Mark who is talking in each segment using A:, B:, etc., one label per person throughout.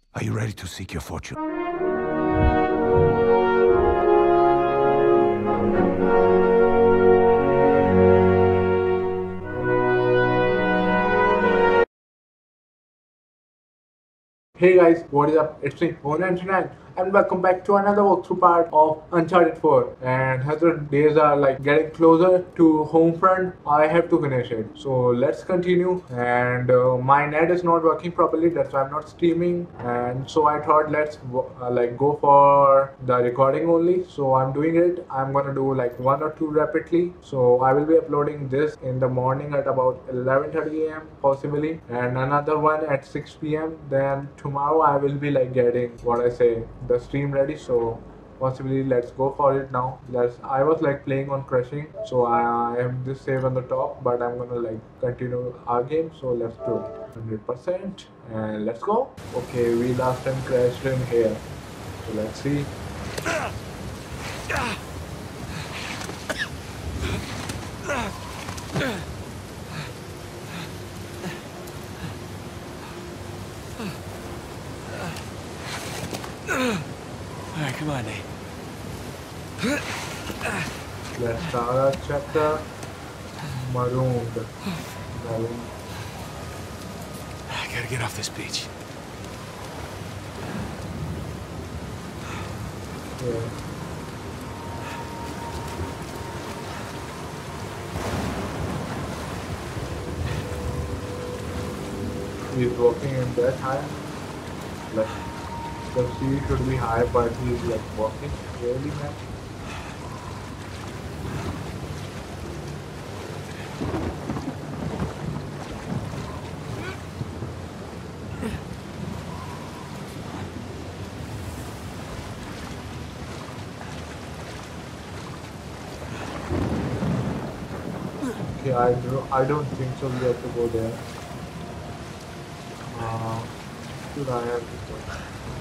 A: Are you ready to seek your fortune?
B: Hey guys, what is up? It's me, Mohan99, and welcome back to another walkthrough part of Uncharted 4. And as the days are like getting closer to home front, I have to finish it. So let's continue. And my net is not working properly, that's why I'm not streaming. And so I thought let's like go for the recording only. So I'm doing it. I'm gonna do like one or two rapidly. So I will be uploading this in the morning at about 11:30 a.m. possibly, and another one at 6 p.m. Then tomorrow I will be like getting what I say the stream ready. So possibly let's go for it now. I was like playing on crushing, so I have this save on the top, but I'm gonna like continue our game. So let's do 100% and let's go. Okay, we last time crashed in here, so let's see.
C: Alright, come on, Nate.
B: Let's start our chapter. Marooned.
C: I gotta get off this beach.
B: Yeah. He's walking in that high. Like the sea should be high, but he's like walking really, man. Okay, I don't think so. We have to go there. Should I have to go?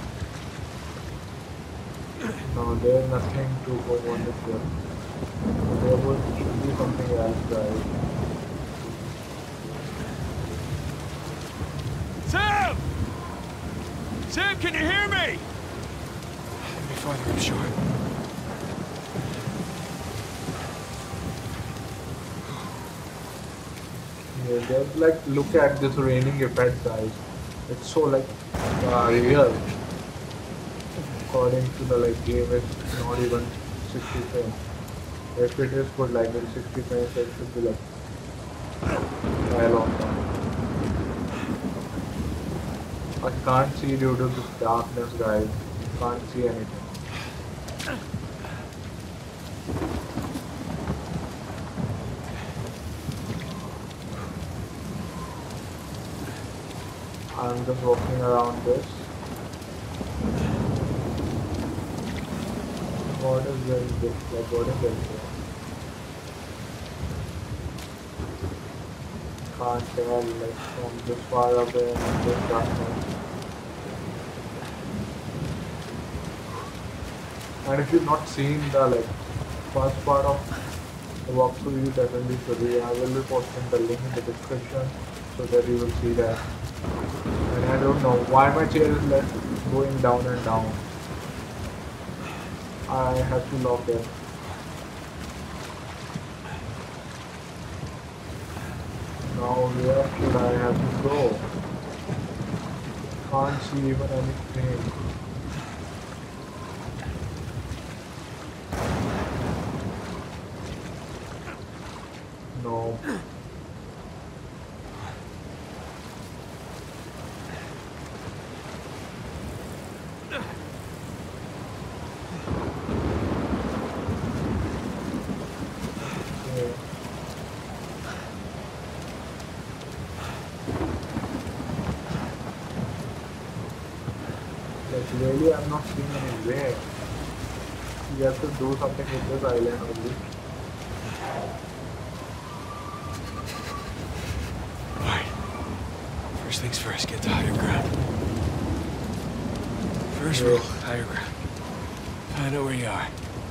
B: No, there's nothing to go on this ship. Should be something else, guys.
C: Sam! Sam, can you hear me? Let me farther up shore.
B: Yeah, just like look at this raining effect, guys. It's so like real. According to the like game, it's not even 60 frames. If it is good like in 60 frames, it should be like a long time. I can't see due to this darkness, guys. Can't see anything. I'm just walking around this. What is this? Like, what is this? Can't tell, like, from this far away and this darkness. And if you've not seen the, like, first part of the walkthrough, you definitely should be. I will be posting the link in the description so that you will see that. And I don't know why my chair is like going down and down. I have to lock it. Now where should I have to go? Can't see even anything. No. Really, I'm not seeing any way. You have to do something with this island only.
C: Alright. First things first, get to higher ground. First rule, higher ground. Find out where you are.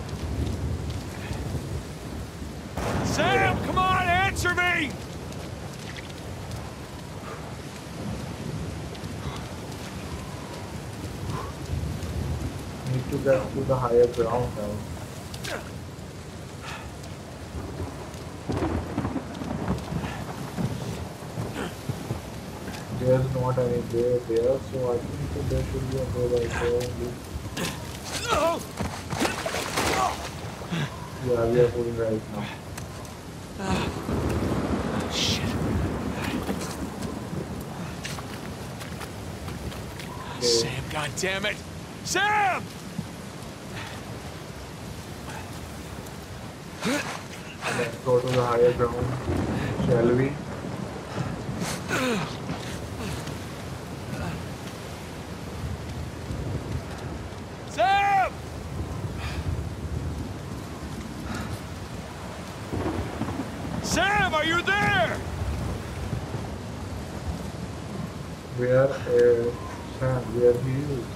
C: Sam, come on, answer me!
B: need to get to the higher ground now. There's not any way there, so I think that there should be a way right there only. Yeah, we are moving right now.
C: Shit.
B: Okay.
C: Sam, goddammit! Sam!
B: Let's go to the higher ground, shall we?
C: Sam! Sam, are you there?
B: Where Sam, where he is?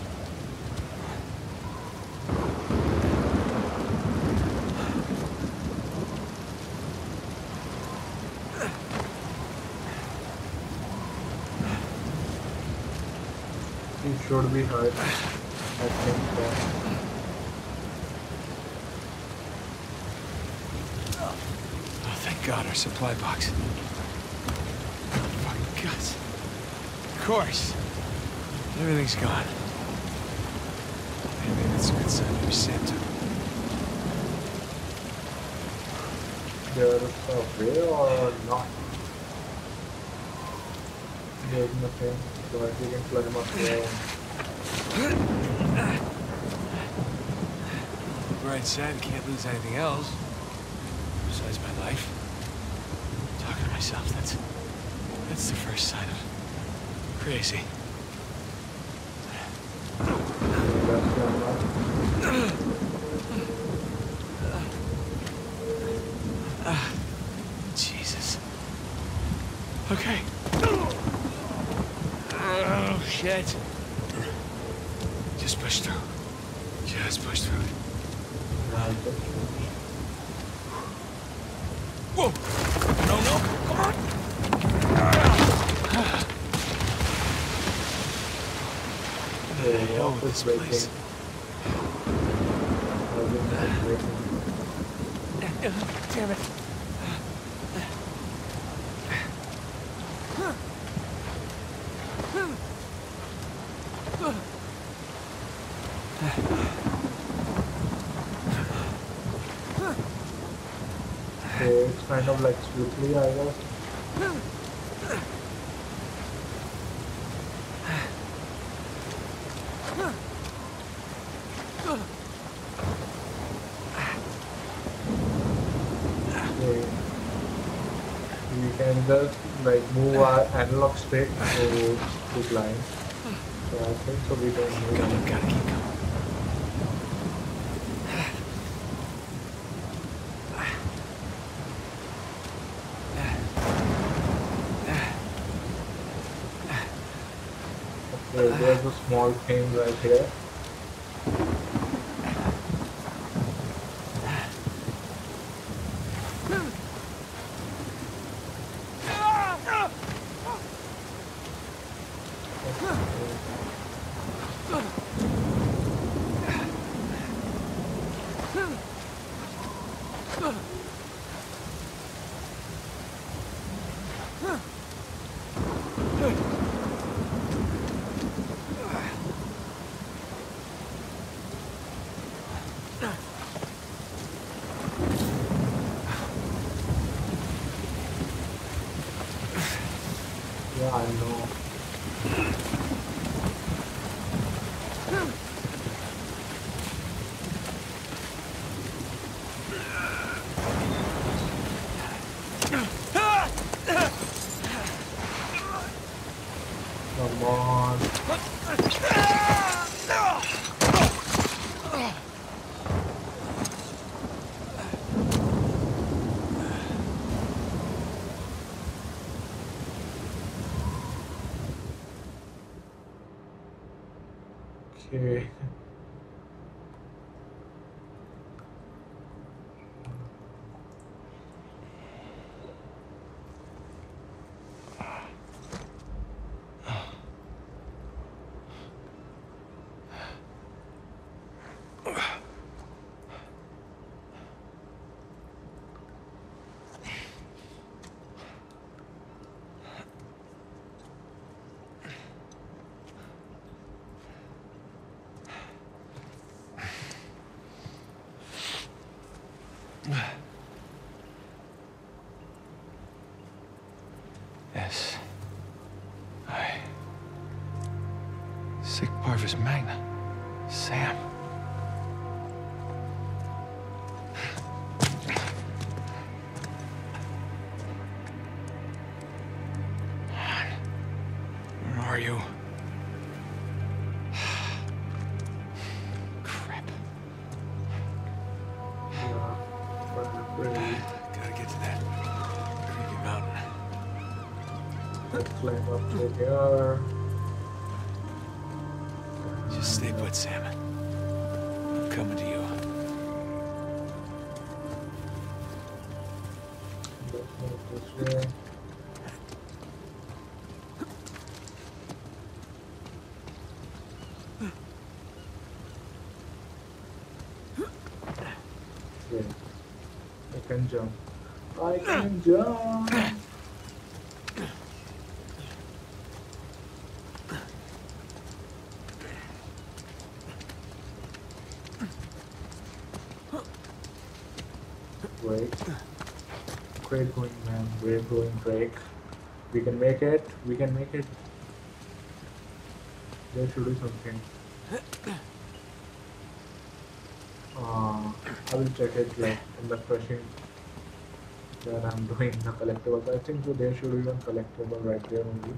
B: He should be hurt. I think so.
C: Oh, thank God, our supply box. Fucking guts. Of course. Everything's gone. Maybe that's a good sign. Maybe Sam took it.
B: There's a way or not? There's nothing, but we can climb up there.
C: Bright side, can't lose anything else. Besides my life. Talking to myself, that's the first sign of crazy.
B: That's going up.
C: Jesus. Okay. Oh, shit. Just push through. Just push through. Whoa! No, no, come on!
B: Oh,
C: This place. Damn it.
B: Okay, it's kind of like slippery, I guess. Okay. We can just like move our analog stick to decline. So I think so we don't need
C: Gotta keep going.
B: Okay, there's a small thing right here. Yeah, I know. Come on. Okay.
C: Sic Parvis Magna. Sam. Where are you? Crap.
B: Yeah, but really,
C: Gotta get to that creepy mountain.
B: let's climb up to here.
C: Just stay put, Sam. I'm coming to you.
B: Let's move this way. Yeah, I can jump. I can jump. Great. Great going, man. Great going, Drake. We can make it. We can make it. They should do something. I will check it like in the crushing that I'm doing the collectibles. I think so there should be one collectible right there only.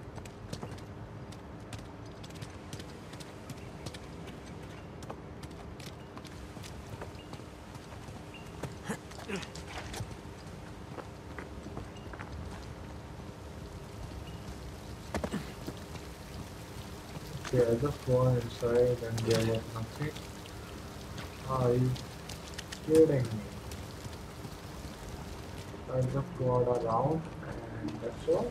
B: Okay, I just go inside and there was nothing. Are you kidding me? I just go out around and that's all.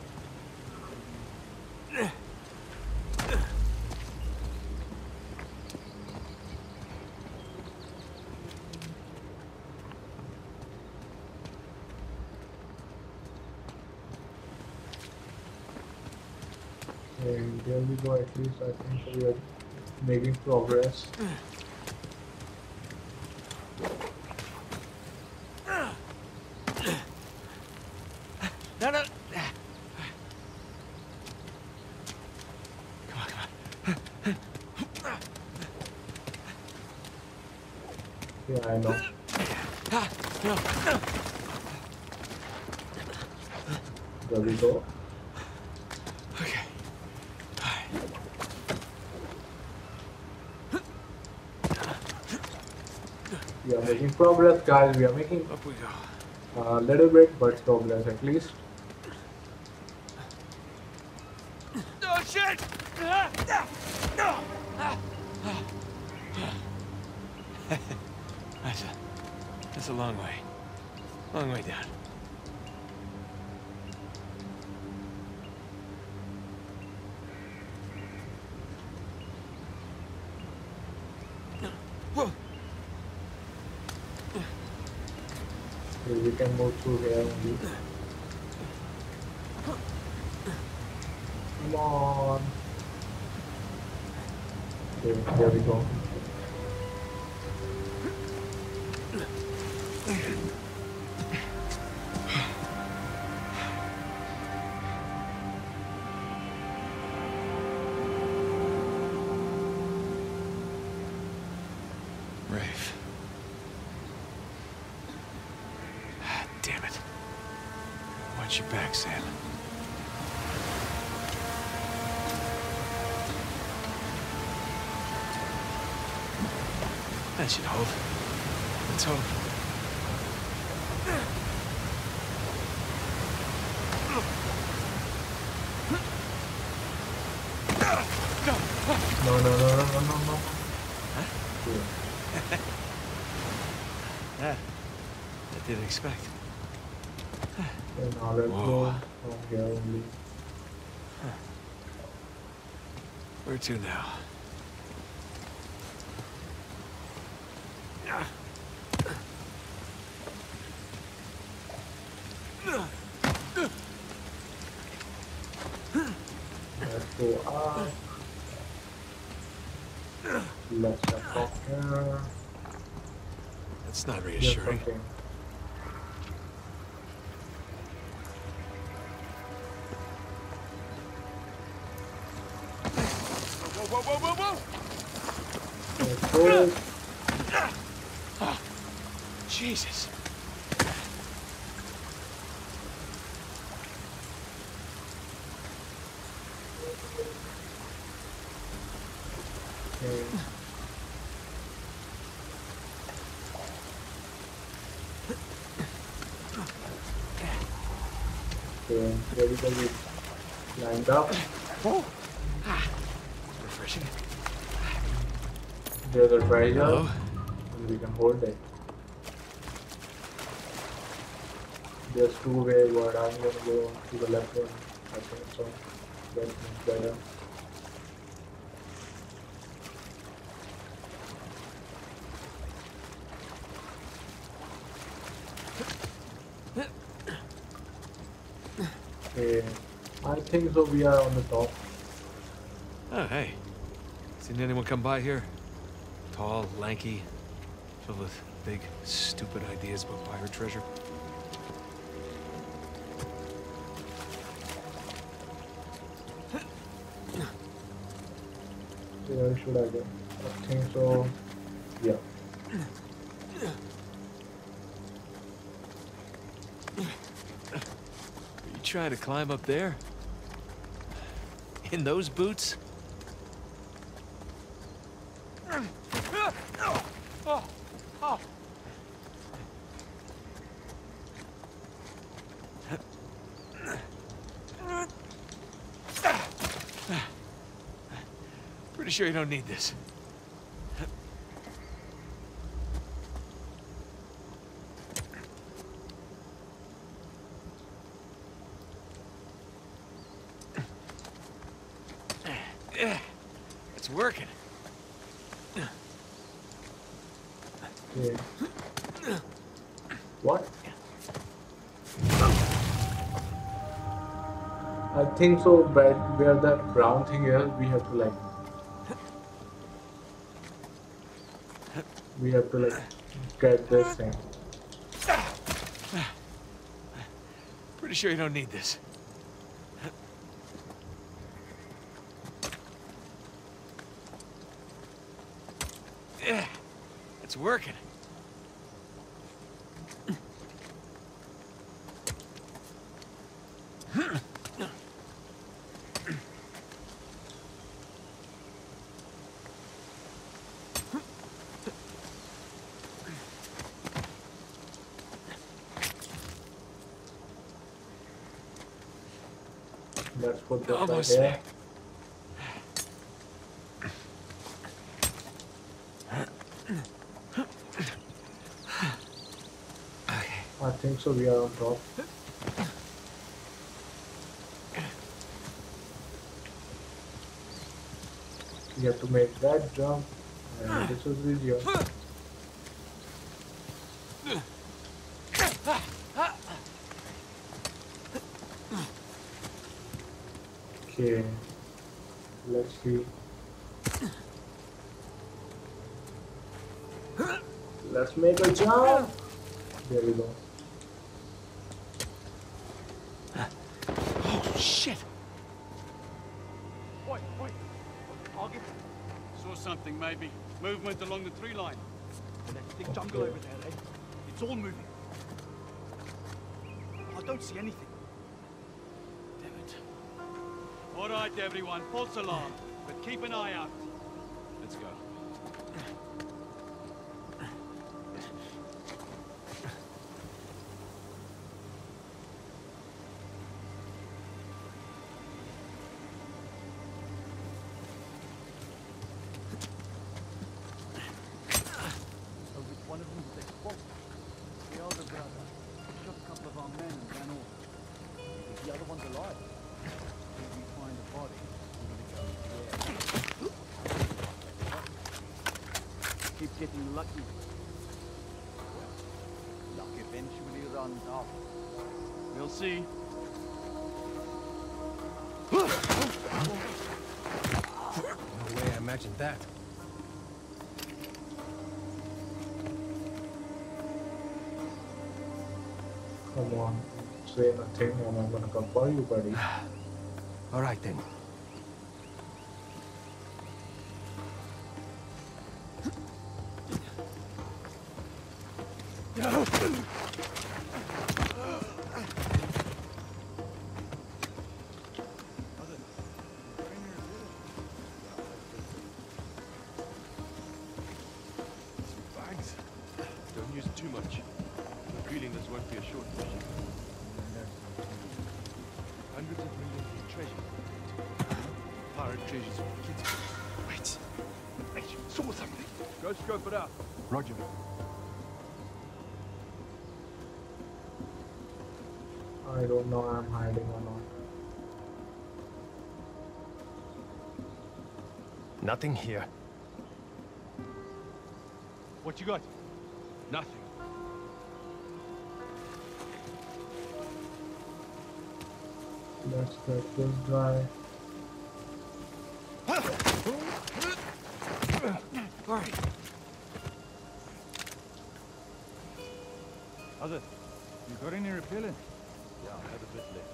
B: And there we go, at least I think we are making progress.
C: No, no. Come on, come on.
B: Yeah, I know.
C: No.
B: There we go.
C: Okay.
B: We are making progress, guys. We are making
C: Up we go.
B: a little bit, but progress at least.
C: Oh, shit! That's a long way. Long way down. Whoa!
B: Okay, we can move through here only. Come on. Okay, there we go.
C: Rafe. Damn it. Watch your back, Sam. That should hold. Let's hope.
B: No.
C: Huh?
B: Okay.
C: That I didn't expect.
B: Okay, now let's
C: Whoa.
B: go from here only.
C: Where to now?
B: Let's go up. Let's jump off here.
C: That's not
B: There's
C: reassuring.
B: something.
C: whoa, whoa, whoa, whoa! Jesus.
B: Okay. Okay, everybody lined up.
C: Oh. Refreshing.
B: There's a treasure,
C: Hello?
B: and we can hold it. There's two ways, but I'm gonna go to the left one. I think so. That's much better. Okay, I think so. We are on the top.
C: Oh, hey. Seen anyone come by here? Tall, lanky, filled with big, stupid ideas about pirate treasure?
B: Where should I go? I think so. Yeah.
C: Are you trying to climb up there? In those boots? Pretty sure you don't need this. It's working.
B: Okay. What? I think so, but where that brown thing is, we have to like get this thing.
C: Pretty sure you don't need this. It's working.
B: Let's put this
C: Almost
B: right here. I think so. We are on top. You have to make that jump, and this is easier. Okay, let's see. Let's make a jump. There we go.
C: Oh, shit!
A: Wait. I'll get... Saw something, maybe. Movement along the tree line. And that thick jungle over there, eh? It's all moving. I don't see anything. Damn it. All right, everyone. False alarm. But keep an eye out. Let's go. One of them was exposed. The older brother shot a couple of our men and ran off. If the other one's alive, if we find a body, we're gonna go there. Keep getting lucky. Well, luck eventually runs out. We'll see.
C: No way I imagined that.
B: Come on, say nothing, and I'm gonna come for you, buddy.
C: All right, then. Bags. Don't use too much. I'm feeling this won't be a short mission. Hundreds of millions of treasure. Pirate treasures for kids. Wait. I saw something.
A: Go scope it out.
C: Roger.
B: I don't know I'm hiding or not.
C: Nothing here. What you got? Nothing.
B: Let's get this guy.
C: All right.
A: How's it? You got any repellent?
C: Yeah, I have a bit left.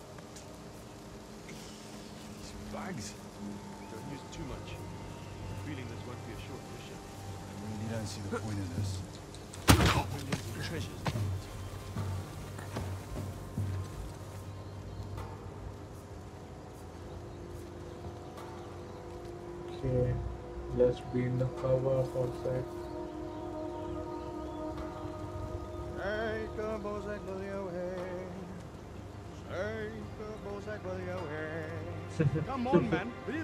C: These bags. Don't use too much. I'm feeling this won't be a short mission.
A: I really don't see the point of this.
C: Millions of treasures.
B: Okay, let's be in the cover for a sec.
A: Come on, man. Really?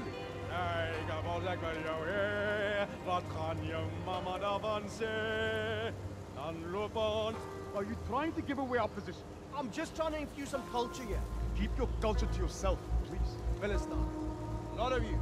A: Are you trying to give away our position?
D: I'm just trying to infuse some culture here.
A: Keep your culture to yourself, please.
D: Philistine. A lot of you.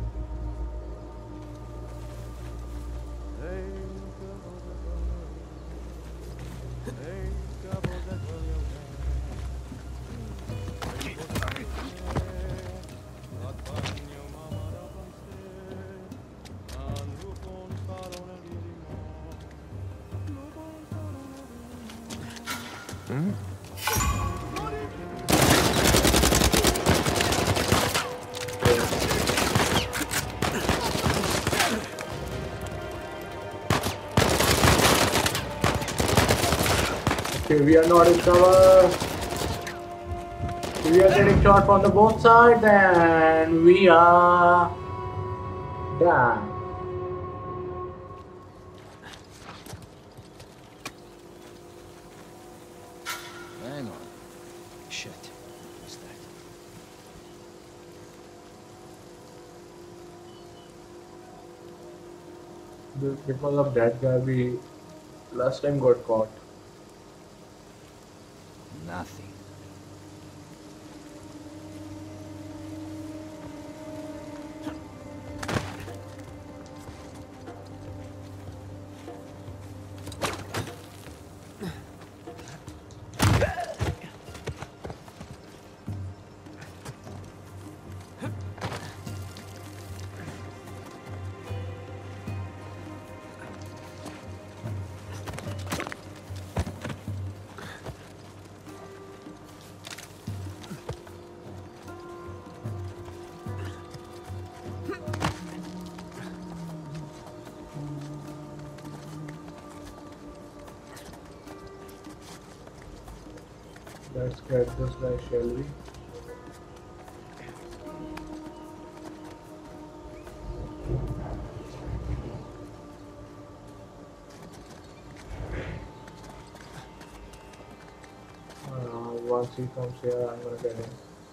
B: Okay, we are not in cover. We are getting shot from the both sides and we are down.
D: Hang on. Shit. What's that?
B: Because of that guy, we last time got caught.
D: Nothing.
B: Let's get this guy, shall we? Once he comes here, I'm gonna get him.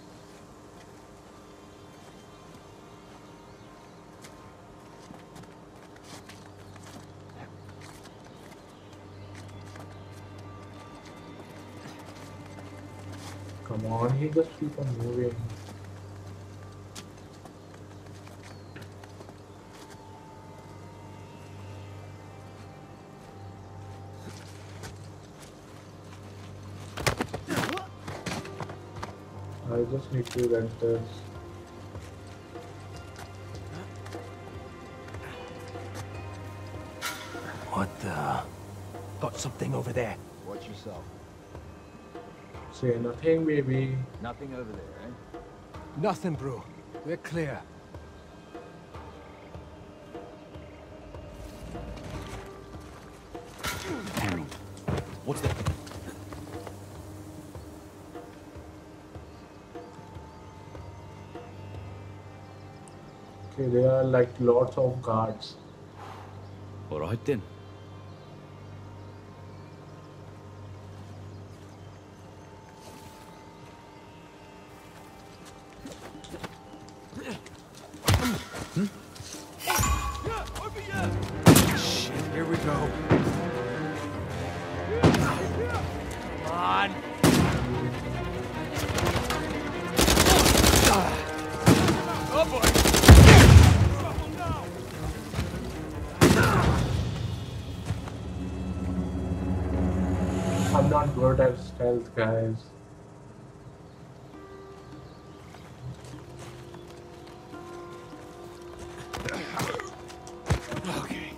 B: Come on, he just keep on moving. I just need to get this.
D: What the? Got something over there.
A: Watch yourself.
B: Say nothing, baby.
A: Nothing over there, eh?
D: Nothing, bro. We're clear.
A: What's
B: Okay, there are like lots of guards.
E: All right then.
C: Shit, here we go. Come on. Oh boy.
B: I'm not good at stealth, guys.
C: Okay.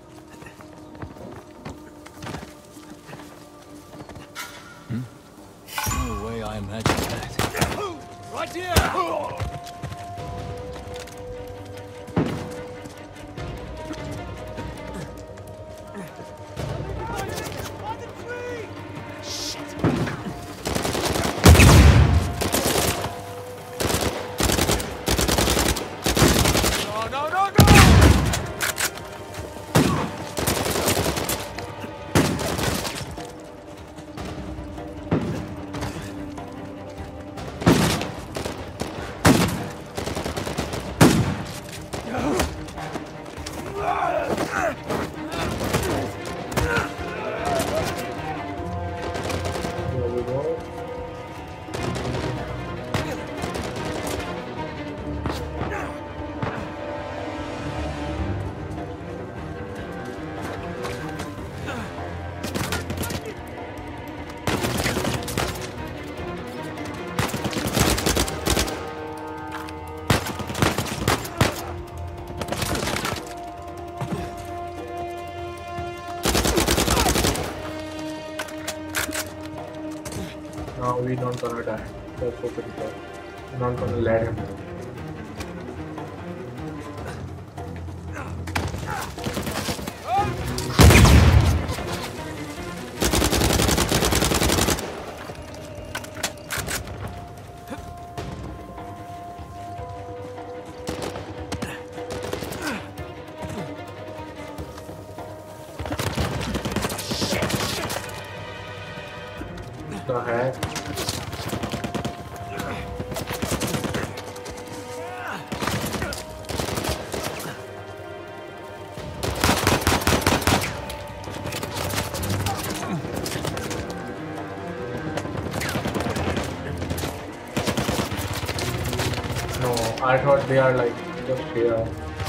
E: No way I imagined that.
C: Right here. No, no, no, no!
B: Here we go. Now we not gonna die. That's so critical. We're not gonna let him. The heck? No, I thought they are like just here.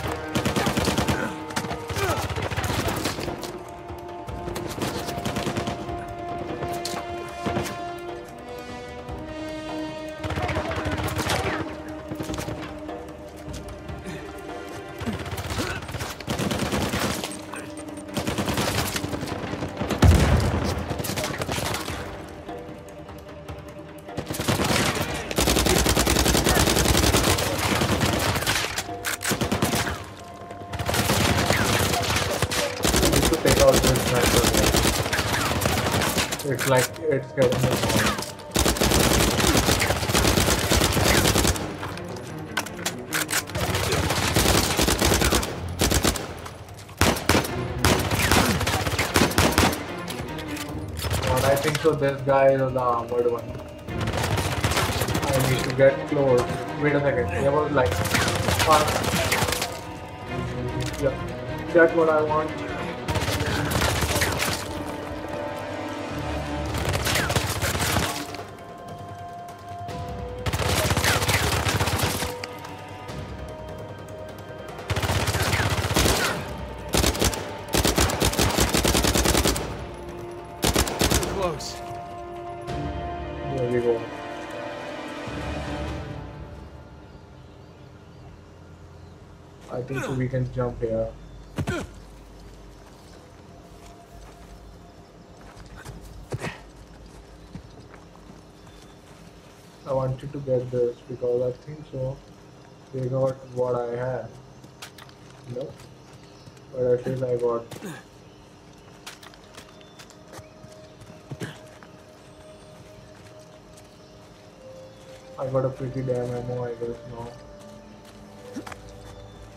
B: Need to take out this sniper. It's like it's getting me wrong. But I think so. This guy is the armored one. I need to get close. Wait a second. There was like, yeah, that's what I want.
C: Close.
B: There we go. I think so we can jump here. I wanted to get this because I think so they got what I had. No, but at least I got. I got a pretty damn ammo, I guess now.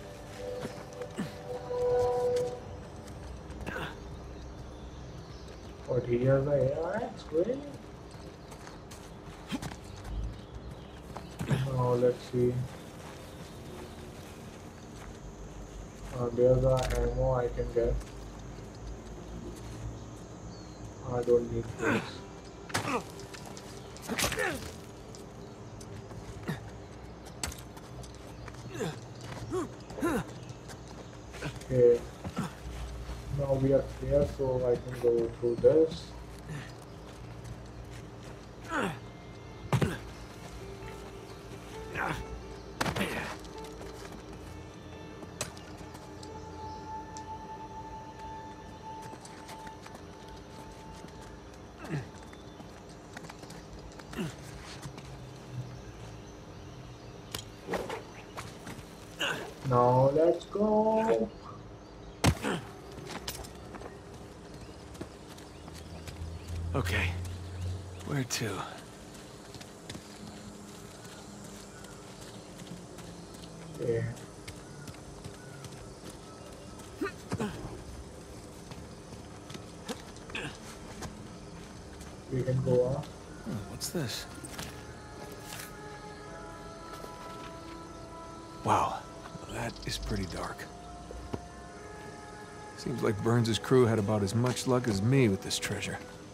B: But here's the ARX, really? Now let's see. There's the ammo I can get. I don't need this. Okay. Now we are clear, so I can go through this. Now let's go.
C: Okay. Where to?
B: Okay. We can go up.
C: Oh, what's this? Wow, that is pretty dark. Seems like Burns' crew had about as much luck as me with this treasure.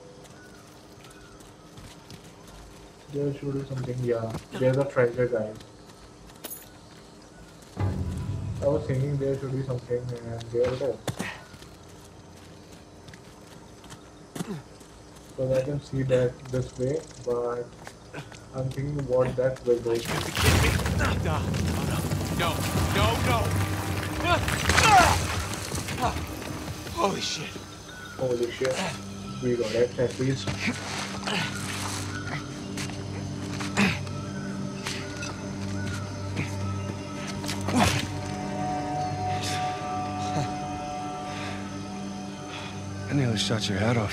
B: There should be something, yeah. There's a treasure, guys. I was thinking there should be something, and there it is. So I can see that this way, but I'm thinking what that way goes.
C: You have to kidding me? No, no. Holy shit.
B: Holy shit. We got it at least.
C: I nearly shot your head off.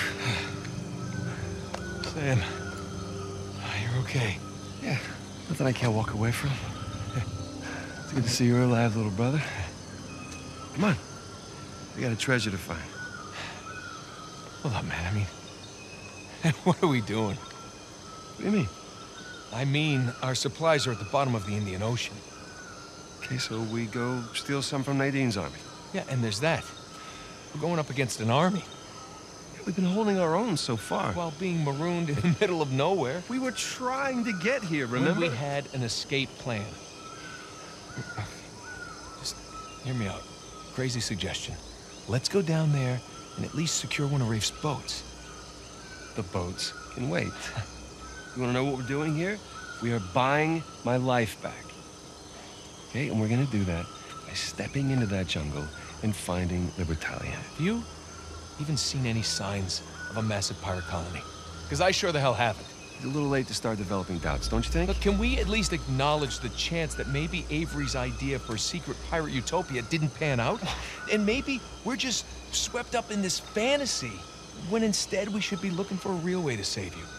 C: Sam, you're okay. Yeah, nothing I can't walk away from. It's good to see you're alive, little brother. Come on. We got a treasure to find. Hold up, man. I mean, what are we doing? What do you mean? I mean, our supplies are at the bottom of the Indian Ocean. Okay, so we go steal some from Nadine's army. Yeah, and there's that. We're going up against an army. We've been holding our own so far. While being marooned in the middle of nowhere. We were trying to get here, remember? When we had an escape plan. Just hear me out. Crazy suggestion. Let's go down there and at least secure one of Rafe's boats. The boats can wait. You want to know what we're doing here? We are buying my life back. Okay, and we're gonna do that by stepping into that jungle and finding Libertalia. Have you even seen any signs of a massive pirate colony? Because I sure the hell haven't. It's a little late to start developing doubts, don't you think? But can we at least acknowledge the chance that maybe Avery's idea for a secret pirate utopia didn't pan out? And maybe we're just swept up in this fantasy, when instead we should be looking for a real way to save you.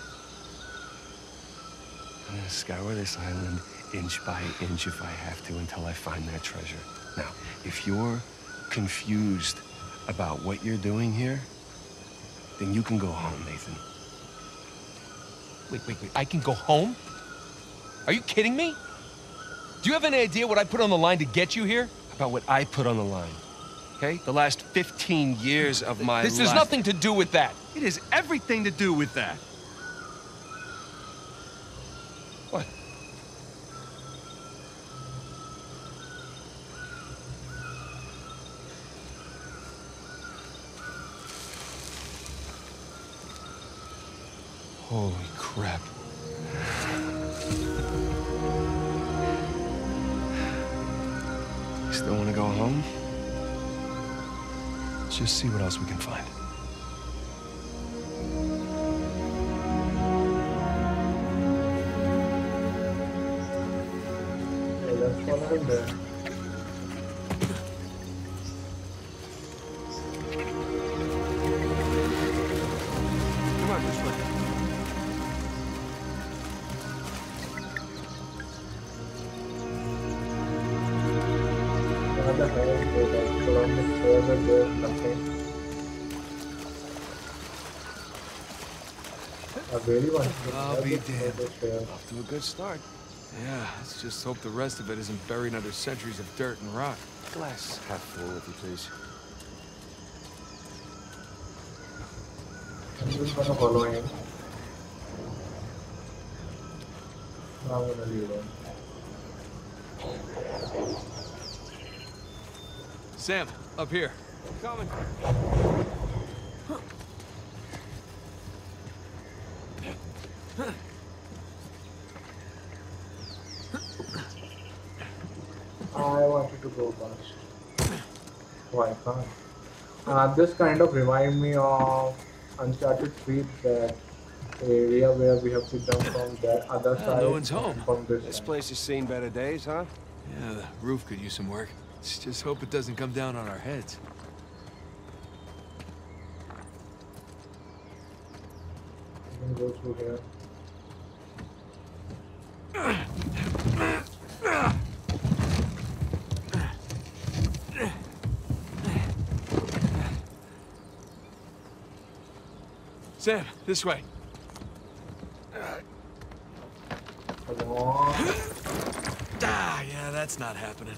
C: I'm gonna scour this island inch by inch if I have to until I find that treasure. Now, if you're confused about what you're doing here, then you can go home, Nathan. Wait. I can go home? Are you kidding me? Do you have any idea what I put on the line to get you here? About what I put on the line, okay? The last 15 years of my life. This has nothing to do with that. It has everything to do with that. What? Holy crap. You still want to go home? Let's just see what else we can find.
B: Okay, that's what I'm there.
C: Come on, this way.
B: What the hell is that? Along the stairs and there's nothing. I really want to
C: I'll be damned.
B: damned.
C: Off to a good start. Yeah, let's just hope the rest of it isn't buried under centuries of dirt and rock. Glass half full, if you please.
B: I'm just gonna follow him. I'm gonna leave him.
C: Sam, up here. Coming.
B: I wanted to go fast. Why can't? This kind of remind me of Uncharted 3, that area where we have to jump from that other side.
C: No one's home.
B: From
F: This
B: side.
F: place has seen better days, huh?
C: Yeah, the roof could use some work. Let's just hope it doesn't come down on our heads.
B: We can go through here.
C: Sam, this way.
B: Come on.
C: Yeah, that's not happening.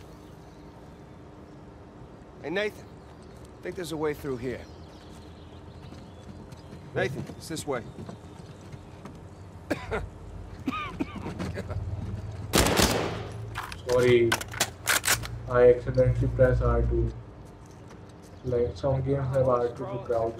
F: Hey, Nathan. I think there's a way through here. Nathan, it's this way.
B: Sorry, I accidentally pressed R2. Like some games have R2 to crouch.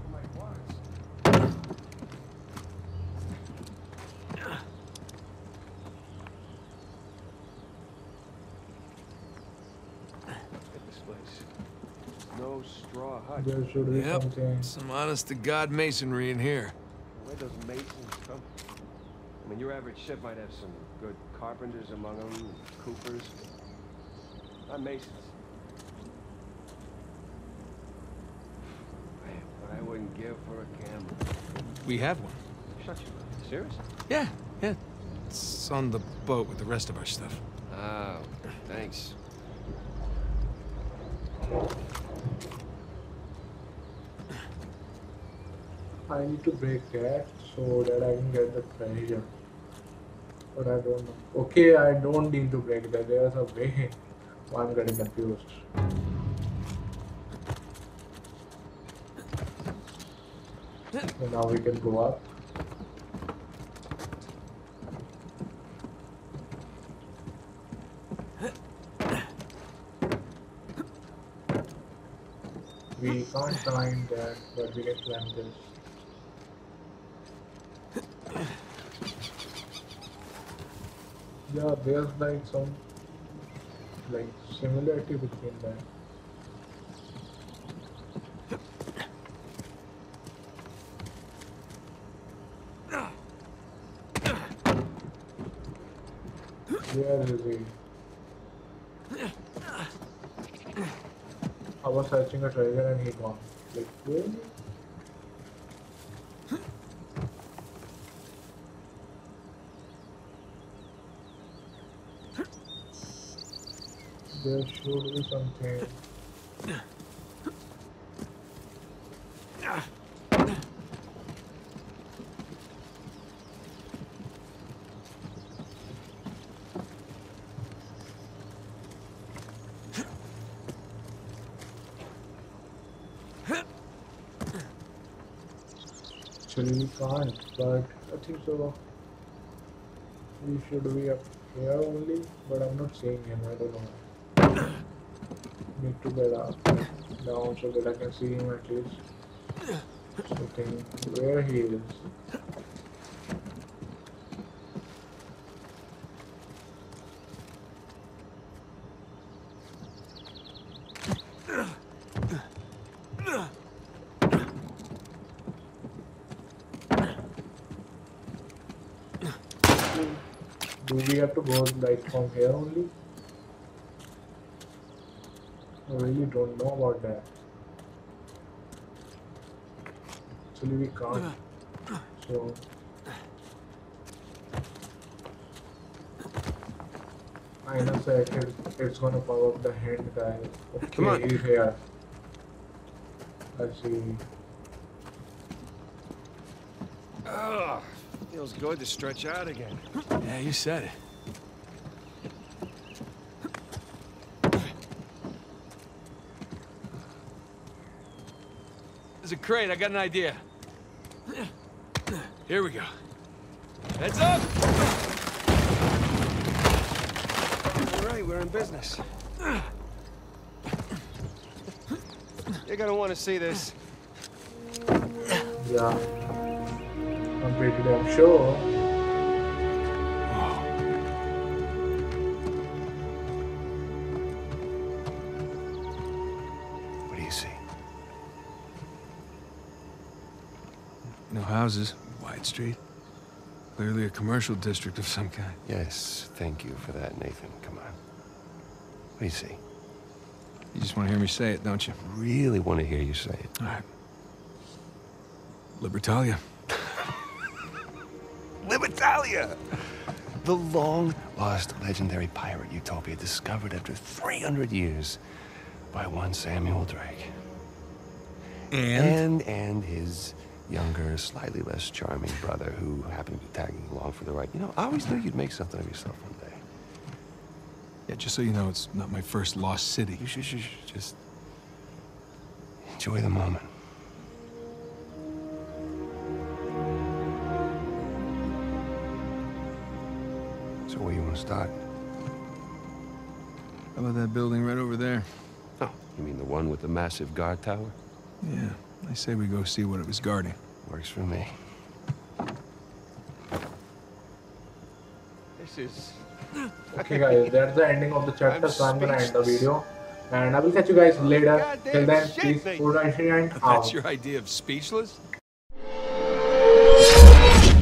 F: This place. No straw hut.
B: There should be
C: Yep,
B: something.
C: some honest-to-God masonry in here.
F: Where those masons come? I mean, your average ship might have some good carpenters among them, and coopers. Not masons. Man, what I wouldn't give for a camera.
C: We have one.
F: Shut your mouth. Serious?
C: Yeah. It's on the boat with the rest of our stuff.
F: Oh, thanks.
B: I need to break that so that I can get the treasure. But I don't know. Okay, I don't need to break that. There's a way. I'm getting confused. So now we can go up. We can't climb that, but we can climb this. Yeah, there's like some similarity between that. Where is he? I was searching a treasure and he gone. Like, really? There should be something. Actually, we can't, but I think so. We should be up here only, but I'm not seeing him. I don't know. Need to get up down so that I can see him at least. Sitting where he is. Do we have to go like from here only? I really don't know about that. Actually, we can't. So in a second, it's gonna power up the hand guy. Okay,
F: Come on.
B: he's here. I see.
F: Ugh, feels good to stretch out again.
C: Yeah, you said it. There's a crate. I got an idea. Here we go. Heads up!
F: All right, we're in business. You're gonna want to see this.
B: Yeah. I'm pretty damn sure.
C: What do you see? No houses. Wide street. Clearly a commercial district of some kind.
F: Yes, thank you for that, Nathan. Come on. What do you see?
C: You just want to hear me say it, don't you?
F: Really want to hear you say it.
C: All right. Libertalia.
F: Libertalia! The long-lost legendary pirate utopia discovered after 300 years by one Samuel Drake. And his younger, slightly less charming brother who happened to be tagging along for the ride. You know, I always knew you'd make something of yourself one day.
C: Yeah, just so you know, it's not my first lost city.
F: You should just enjoy the moment. So where you want to start?
C: How about that building right over there?
F: Oh, you mean the one with the massive guard tower?
C: Yeah, I say we go see what it was guarding.
F: Works for me. This is...
B: Okay guys, that's the ending of the chapter, so I'm gonna end the video. And I will catch you guys later. Till then, peace, food and out.
C: That's your idea of speechless?